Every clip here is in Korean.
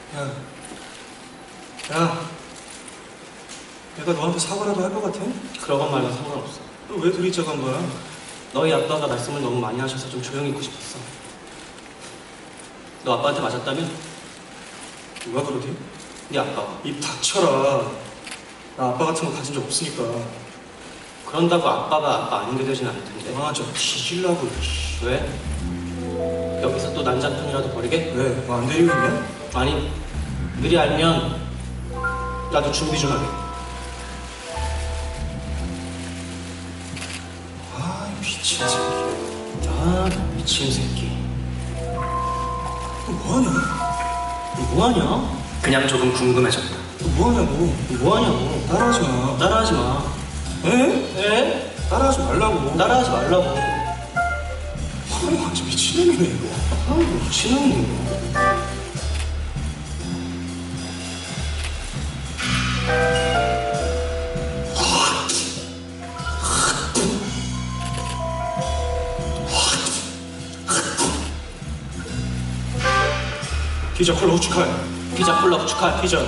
야, 야, 내가 너한테 사과라도 할 것 같아? 그런 것 말과 상관없어. 너 왜 둘이 짜간 거야? 너희 아빠가 말씀을 너무 많이 하셔서 좀 조용히 있고 싶었어. 너 아빠한테 맞았다며? 누가 그러지? 네 아빠가. 입 닥쳐라. 나 아빠 같은 거 가진 적 없으니까. 그런다고 아빠가 아빠 아닌게 되진 않을 텐데. 아, 저 뒤질라고. 왜? 여기서 또 난장판이라도 벌이게? 왜? 뭐 안 데리고 있냐? 아니, 미리 알면 나도 준비 좀 하게. 아, 이 미친 새끼. 아, 미친 새끼. 너 뭐하냐? 너 뭐하냐? 그냥 조금 궁금해졌다. 너 뭐하냐고. 뭐하냐고. 따라하지 마. 따라하지 마. 에? 에? 따라하지 말라고. 따라하지 말라고. 아, 완전 미친놈이네, 이거. 아, 미친놈이야. 피자 콜라 후추칼. 피자 콜라 후추칼. 피자.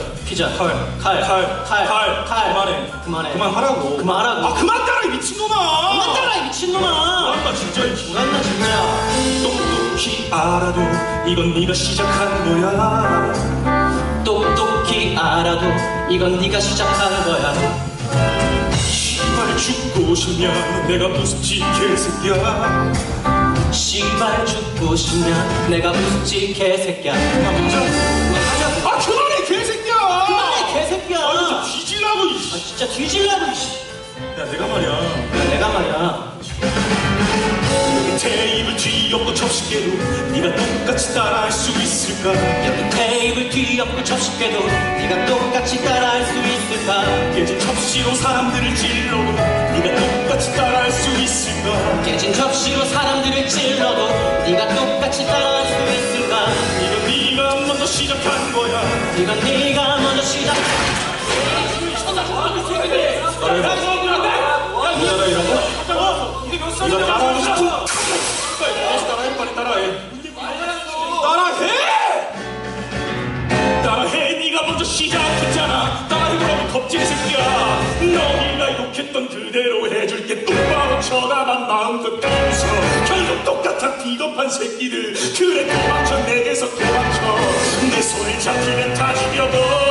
칼. 그만해. 그만하라고. 그만하라고. 아, 그만 따라, 이 미친놈아. 그만 따라, 이 미친놈아. 그만다, 진짜. 그만나 진짜. 똑똑히 알아도 이건 네가 시작한 거야. 똑똑히 알아도 이건 네가 시작한 거야. 시발 죽고 싶냐 내가 무섭지 개새끼야. 씨발 죽고 싶냐 내가 무섭지 개새끼야. 그만하자. 아, 그만해 개새끼야. 그만해 개새끼야. 아, 진짜 뒤질라고. 아, 진짜 뒤질라고. 야, 내가 말이야. 내가 말이야. 테이블 뒤엎고 접시개로 네가 똑같이 따라할 수 있을까? 여기 테이블 뒤엎고 접시개도 네가 똑같이 따라할 수 있을까? 깨진 접시로 사람들을 찔러도 네가 똑같이 따라할 수 있을까? 깨진 접시로 사람들을 찔러도 네가 똑같이 따라할 수 있을까? 이건 네가 먼저 시작한 거야. 이건 네가 먼저 시작. 우리나라 이런 거? 이거 따라하고 싶어? 빨리 따라해. 따라해. 네가 먼저 시작했잖아. 따라해보라고 겁쟁이 새끼야. 너희가 욕했던 그대로 해줄게. 똑바로 쳐다만 마음껏 웃어. 결국 똑같아 비겁한 새끼들. 그래 도망쳐. 내게서 도망쳐. 내 손을 잡히면 다 죽여도